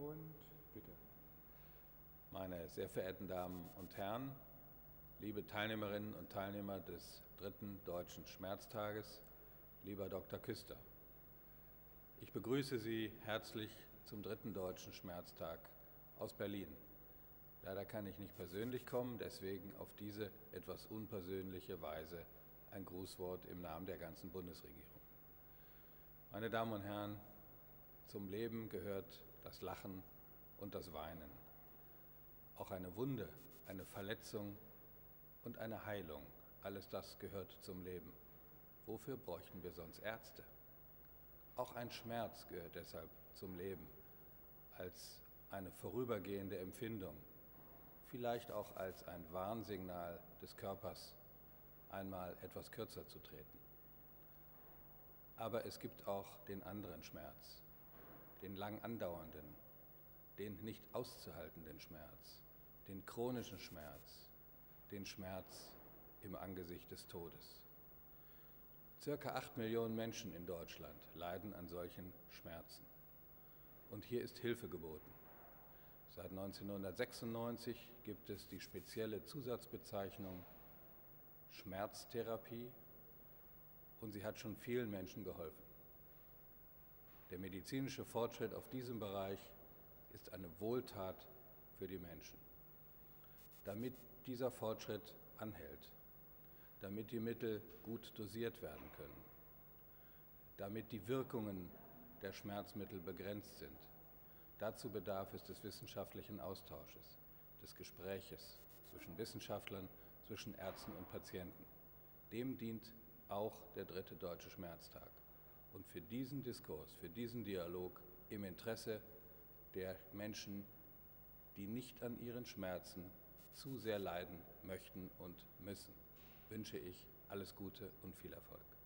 Und bitte. Meine sehr verehrten Damen und Herren, liebe Teilnehmerinnen und Teilnehmer des 3. Deutschen Schmerztages, lieber Dr. Küster, ich begrüße Sie herzlich zum 3. Deutschen Schmerztag aus Berlin. Leider kann ich nicht persönlich kommen, deswegen auf diese etwas unpersönliche Weise ein Grußwort im Namen der ganzen Bundesregierung. Meine Damen und Herren, zum Leben gehört das Lachen und das Weinen. Auch eine Wunde, eine Verletzung und eine Heilung, alles das gehört zum Leben. Wofür bräuchten wir sonst Ärzte? Auch ein Schmerz gehört deshalb zum Leben, als eine vorübergehende Empfindung, vielleicht auch als ein Warnsignal des Körpers, einmal etwas kürzer zu treten. Aber es gibt auch den anderen Schmerz, den lang andauernden, den nicht auszuhaltenden Schmerz, den chronischen Schmerz, den Schmerz im Angesicht des Todes. Circa 8 Millionen Menschen in Deutschland leiden an solchen Schmerzen. Und hier ist Hilfe geboten. Seit 1996 gibt es die spezielle Zusatzbezeichnung Schmerztherapie und sie hat schon vielen Menschen geholfen. Der medizinische Fortschritt auf diesem Bereich ist eine Wohltat für die Menschen. Damit dieser Fortschritt anhält, damit die Mittel gut dosiert werden können, damit die Wirkungen der Schmerzmittel begrenzt sind, dazu bedarf es des wissenschaftlichen Austausches, des Gespräches zwischen Wissenschaftlern, zwischen Ärzten und Patienten. Dem dient auch der 3. Deutsche Schmerztag. Und für diesen Diskurs, für diesen Dialog im Interesse der Menschen, die nicht an ihren Schmerzen zu sehr leiden möchten und müssen, wünsche ich alles Gute und viel Erfolg.